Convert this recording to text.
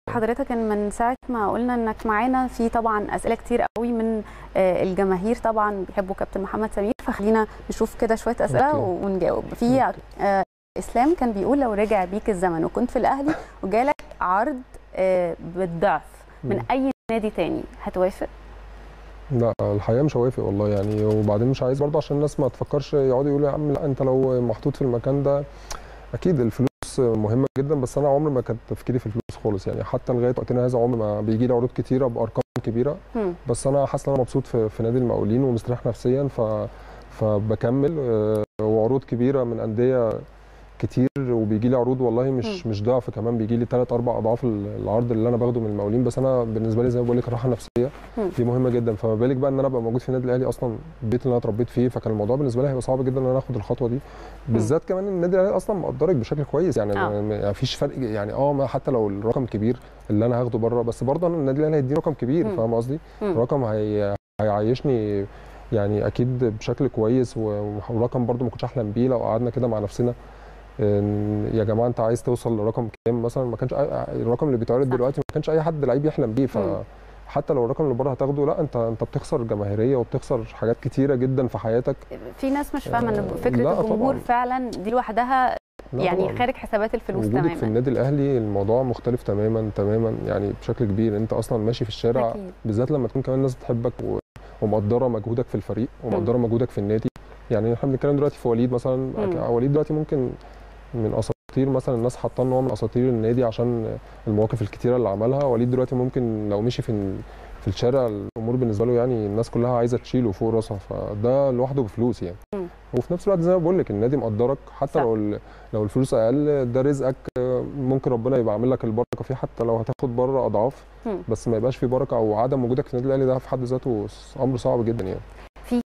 حضرتك ان من ساعه ما قلنا انك معانا في طبعا اسئله كتير قوي من الجماهير طبعا بيحبوا كابتن محمد سمير، فخلينا نشوف كده شويه اسئله ونجاوب. في اسلام كان بيقول لو رجع بيك الزمن وكنت في الاهلي وجالك عرض بالضعف من اي نادي تاني هتوافق؟ لا الحقيقه مش هوافق والله يعني، وبعدين مش عايز برضه عشان الناس ما تفكرش يقعدوا يقولوا يا عم لا انت لو محطوط في المكان ده. اكيد الفلوس مهمه جدا، بس انا عمري ما كان تفكيري في الفلوس خالص يعني، حتى لغايه وقتنا هذا عمري ما بيجي لي عروض كتيره بارقام كبيره. بس انا حاسس ان انا مبسوط في نادي المقاولين ومستريح نفسيا، فبكمل. وعروض كبيره من انديه كتير، وبيجي لي عروض والله مش ضعف، كمان بيجي لي 3 4 اضعاف العرض اللي انا باخده من المقاولين. بس انا بالنسبه لي زي ما بقول لك الراحه النفسيه دي مهمه جدا، فما بالك بقى ان انا ابقى موجود في النادي الاهلي اصلا، البيت اللي انا اتربيت فيه، فكان الموضوع بالنسبه لي هيبقى صعب جدا ان انا اخد الخطوه دي، بالذات كمان النادي الاهلي اصلا مقدرك بشكل كويس يعني. ما فيش فرق يعني حتى لو الرقم كبير اللي انا هاخده بره، بس برضه انا النادي الاهلي هيديني رقم كبير، فاهم قصدي؟ رقم هيعيشني يعني اكيد بشكل كويس، ورقم برضه ما كنتش احلم بيه لو قعدنا كده مع نفسنا يا جماعه انت عايز توصل لرقم كام مثلا. ما كانش الرقم اللي بيتعرض دلوقتي ما كانش اي حد لعيب يحلم بيه، فحتى لو الرقم اللي بره هتاخده لا انت بتخسر جماهيريه وبتخسر حاجات كتيره جدا في حياتك. في ناس مش فاهمه ان فكره الجمهور فعلا دي لوحدها يعني طبعا خارج حسابات الفلوس تماما. وجودك في النادي الاهلي الموضوع مختلف تماما تماما يعني بشكل كبير. انت اصلا ماشي في الشارع بالذات لما تكون كمان الناس بتحبك ومقدره مجهودك في الفريق ومقدره مجهودك في النادي. يعني احنا بنتكلم دلوقتي في وليد مثلا، وليد دلوقتي ممكن من اساطير مثلا الناس حاطاه ان هو من اساطير النادي عشان المواقف الكتيره اللي عملها. وليد دلوقتي ممكن لو مشي في الشارع الامور بالنسبه له يعني الناس كلها عايزه تشيله فوق راسها، فده لوحده بفلوس يعني. وفي نفس الوقت زي ما بقول لك النادي مقدرك حتى لو الفلوس اقل، ده رزقك ممكن ربنا يبقى عامل لك البركه فيه حتى لو هتاخد بره اضعاف، بس ما يبقاش في بركه او عدم وجودك في النادي الاهلي ده في حد ذاته امر صعب جدا يعني.